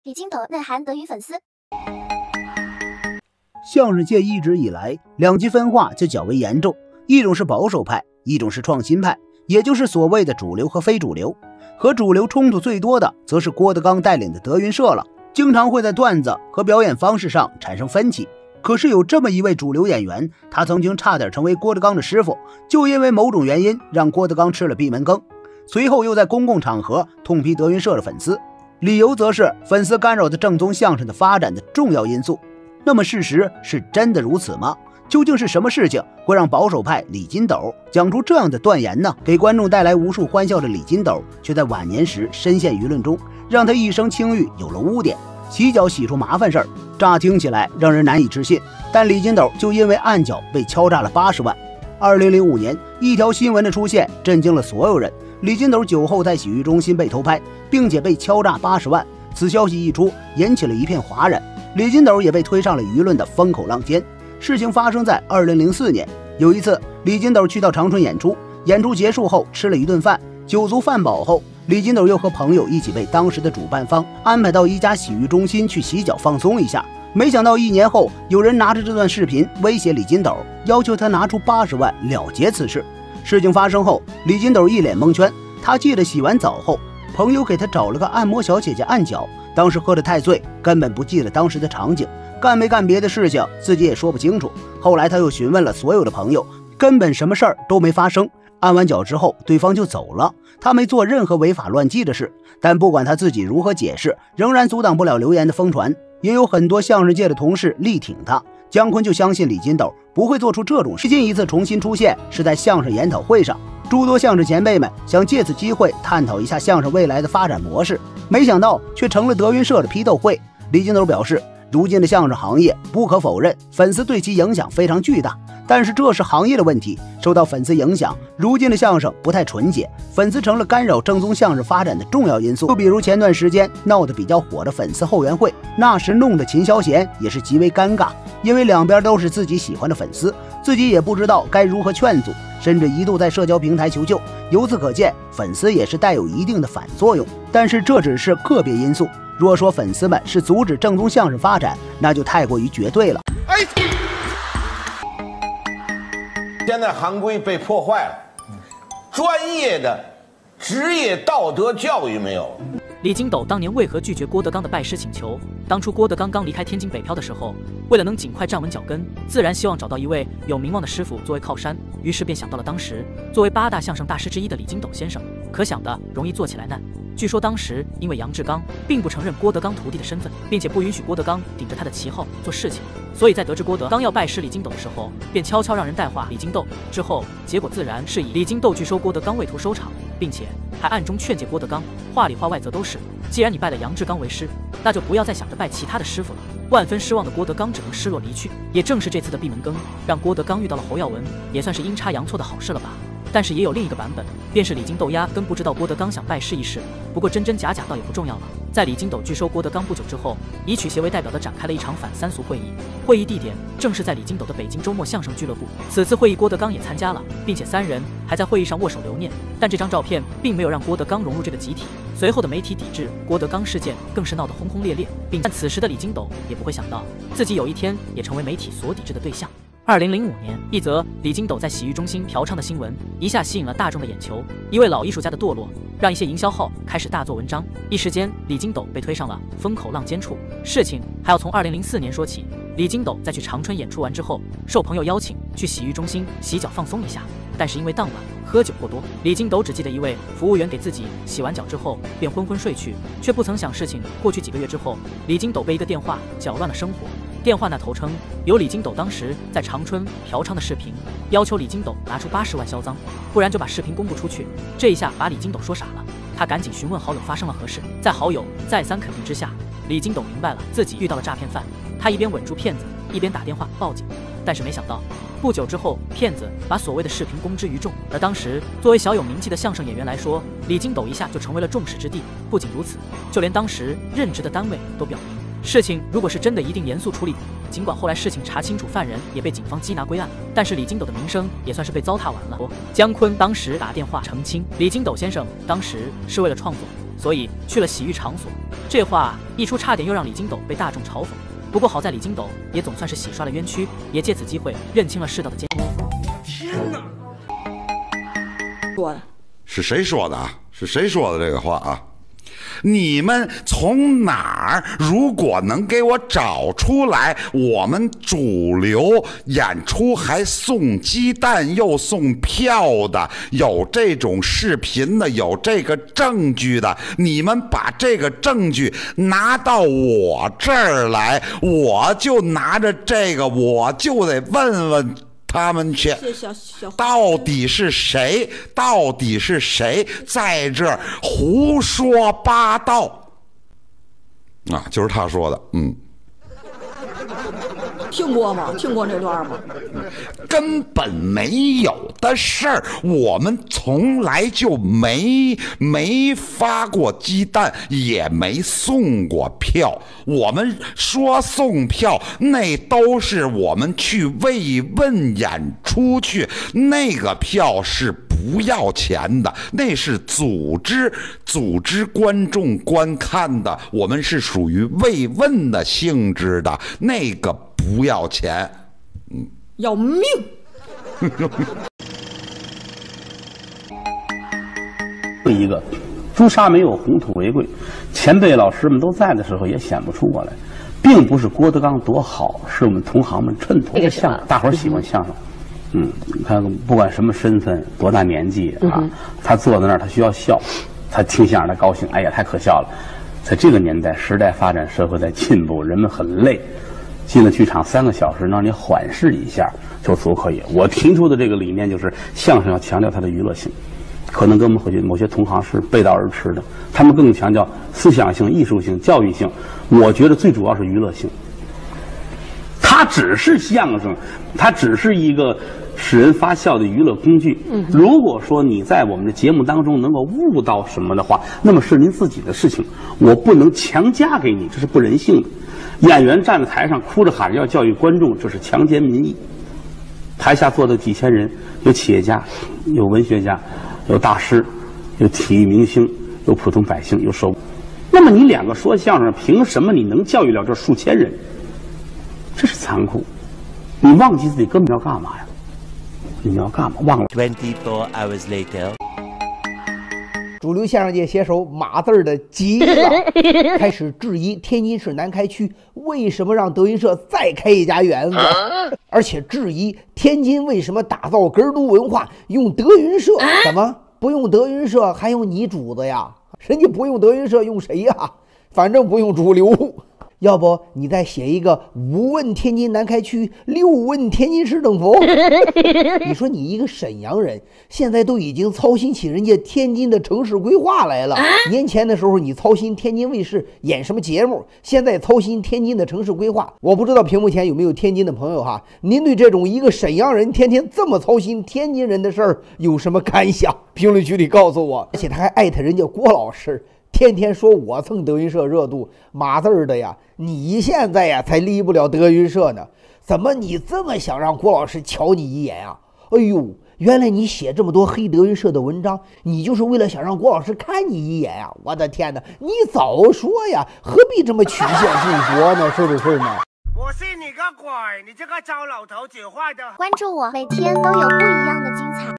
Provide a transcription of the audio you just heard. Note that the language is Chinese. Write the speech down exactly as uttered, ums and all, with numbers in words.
李金斗内涵德云粉丝。 相声界一直以来两极分化就较为严重，一种是保守派，一种是创新派，也就是所谓的主流和非主流。和主流冲突最多的则是郭德纲带领的德云社了，经常会在段子和表演方式上产生分歧。可是有这么一位主流演员，他曾经差点成为郭德纲的师傅，就因为某种原因让郭德纲吃了闭门羹，随后又在公共场合痛批德云社的粉丝，理由则是粉丝干扰的正宗相声的发展的重要因素。那么事实是真的如此吗？究竟是什么事情会让保守派李金斗讲出这样的断言呢？给观众带来无数欢笑的李金斗，却在晚年时深陷舆论中，让他一生清誉有了污点，洗脚洗出麻烦事儿。乍听起来让人难以置信，但李金斗就因为暗角被敲诈了八十万。二零零五年，一条新闻的出现震惊了所有人：李金斗酒后在洗浴中心被偷拍，并且被敲诈八十万。此消息一出，引起了一片哗然，李金斗也被推上了舆论的风口浪尖。事情发生在二零零四年，有一次李金斗去到长春演出，演出结束后吃了一顿饭，酒足饭饱后，李金斗又和朋友一起被当时的主办方安排到一家洗浴中心去洗脚放松一下。没想到一年后，有人拿着这段视频威胁李金斗，要求他拿出八十万了结此事。事情发生后，李金斗一脸蒙圈，他记得洗完澡后，朋友给他找了个按摩小姐姐按脚，当时喝得太醉，根本不记得当时的场景，干没干别的事情自己也说不清楚。后来他又询问了所有的朋友，根本什么事儿都没发生。按完脚之后，对方就走了，他没做任何违法乱纪的事。但不管他自己如何解释，仍然阻挡不了流言的疯传。也有很多相声界的同事力挺他，姜昆就相信李金斗不会做出这种事。最近一次重新出现是在相声研讨会上，诸多相声前辈们想借此机会探讨一下相声未来的发展模式，没想到却成了德云社的批斗会。李金斗表示，如今的相声行业不可否认，粉丝对其影响非常巨大，但是这是行业的问题，受到粉丝影响，如今的相声不太纯洁，粉丝成了干扰正宗相声发展的重要因素。就比如前段时间闹得比较火的粉丝后援会，那时弄得秦霄贤也是极为尴尬，因为两边都是自己喜欢的粉丝，自己也不知道该如何劝阻，甚至一度在社交平台求救。由此可见，粉丝也是带有一定的反作用。但是这只是个别因素，若说粉丝们是阻止正宗相声发展，那就太过于绝对了。哎， 现在行规被破坏了，专业的职业道德教育没有了。 李金斗当年为何拒绝郭德纲的拜师请求？当初郭德纲刚离开天津北漂的时候，为了能尽快站稳脚跟，自然希望找到一位有名望的师傅作为靠山，于是便想到了当时作为八大相声大师之一的李金斗先生。可想的容易做起来难。据说当时因为杨志刚并不承认郭德纲徒弟的身份，并且不允许郭德纲顶着他的旗号做事情，所以在得知郭德纲要拜师李金斗的时候，便悄悄让人带话李金斗。之后结果自然是以李金斗拒收郭德纲为图收场，并且还暗中劝诫郭德纲，话里话外则都是，既然你拜了杨志刚为师，那就不要再想着拜其他的师傅了。万分失望的郭德纲只能失落离去。也正是这次的闭门羹，让郭德纲遇到了侯耀文，也算是阴差阳错的好事了吧。但是也有另一个版本，便是李金斗压根不知道郭德纲想拜师一事。不过真真假假倒也不重要了。在李金斗拒收郭德纲不久之后，以曲协为代表的展开了一场反三俗会议，会议地点正是在李金斗的北京周末相声俱乐部。此次会议郭德纲也参加了，并且三人还在会议上握手留念。但这张照片并没有让郭德纲融入这个集体。随后的媒体抵制郭德纲事件更是闹得轰轰烈烈，并但此时的李金斗也不会想到自己有一天也成为媒体所抵制的对象。二零零五年，一则李金斗在洗浴中心嫖娼的新闻一下吸引了大众的眼球。一位老艺术家的堕落，让一些营销号开始大做文章，一时间李金斗被推上了风口浪尖处。事情还要从二零零四年说起。李金斗在去长春演出完之后，受朋友邀请去洗浴中心洗脚放松一下，但是因为当晚喝酒过多，李金斗只记得一位服务员给自己洗完脚之后便昏昏睡去，却不曾想事情过去几个月之后，李金斗被一个电话搅乱了生活。电话那头称有李金斗当时在长春嫖娼的视频，要求李金斗拿出八十万销赃，不然就把视频公布出去。这一下把李金斗说傻了，他赶紧询问好友发生了何事。在好友再三肯定之下，李金斗明白了自己遇到了诈骗犯。他一边稳住骗子，一边打电话报警。但是没想到不久之后，骗子把所谓的视频公之于众。而当时作为小有名气的相声演员来说，李金斗一下就成为了众矢之的。不仅如此，就连当时任职的单位都表明事情如果是真的，一定严肃处理。尽管后来事情查清楚，犯人也被警方缉拿归案，但是李金斗的名声也算是被糟蹋完了。姜昆当时打电话澄清，李金斗先生当时是为了创作，所以去了洗浴场所。这话一出，差点又让李金斗被大众嘲讽。不过好在李金斗也总算是洗刷了冤屈，也借此机会认清了世道的艰辛。 天哪！ 说的是谁说的啊？是谁说的这个话啊？你们从哪儿？如果能给我找出来，我们主流演出还送鸡蛋又送票的，有这种视频的，有这个证据的，你们把这个证据拿到我这儿来，我就拿着这个，我就得问问他们去，到底是谁？到底是谁在这儿胡说八道？啊，就是他说的，嗯。 听过吗？听过这段吗？ 根本没有的事儿，我们从来就没没发过鸡蛋，也没送过票。我们说送票，那都是我们去慰问演出去，那个票是不要钱的，那是组织组织观众观看的，我们是属于慰问的性质的，那个不要钱。嗯， 要命！ 一个朱砂没有红土为贵，前辈老师们都在的时候也显不出我来，并不是郭德纲多好，是我们同行们衬托。相声，大伙儿喜欢相声。嗯，你看不管什么身份、多大年纪啊，嗯、他坐在那儿，他需要笑，他听相声他高兴，哎呀，太可笑了。在这个年代，时代发展，社会在进步，人们很累。进了剧场三个小时，让你缓释一下就足可以。我提出的这个理念就是，相声要强调它的娱乐性，可能跟我们回去某些同行是背道而驰的，他们更强调思想性、艺术性、教育性。我觉得最主要是娱乐性。它只是相声，它只是一个使人发笑的娱乐工具。嗯，如果说你在我们的节目当中能够悟到什么的话，那么是您自己的事情，我不能强加给你，这是不人性的。演员站在台上哭着喊着要教育观众，这是强奸民意。台下坐的几千人，有企业家，有文学家，有大师，有体育明星，有普通百姓，有手。那么你两个说相声，凭什么你能教育了这数千人？这是残酷。你忘记自己根本要干嘛呀？你要干嘛？忘了。 twenty-four hours later。 主流相声界写手马字儿的急了，开始质疑天津市南开区为什么让德云社再开一家园子，而且质疑天津为什么打造哏儿都文化用德云社，怎么不用德云社还用你主子呀？人家不用德云社用谁呀？反正不用主流。要不你再写一个五问天津南开区，六问天津市政府。你说你一个沈阳人，现在都已经操心起人家天津的城市规划来了。年前的时候你操心天津卫视演什么节目，现在操心天津的城市规划。我不知道屏幕前有没有天津的朋友哈，您对这种一个沈阳人天天这么操心天津人的事儿有什么感想？评论区里告诉我。而且他还艾特人家郭老师，天天说我蹭德云社热度，码字儿的呀，你现在呀才离不了德云社呢，怎么你这么想让郭老师瞧你一眼啊？哎呦，原来你写这么多黑德云社的文章，你就是为了想让郭老师看你一眼呀！我的天哪，你早说呀，何必这么曲线救国呢？是不是呢？ 我信你个鬼！你这个糟老头子坏的。 关注我，每天都有不一样的精彩。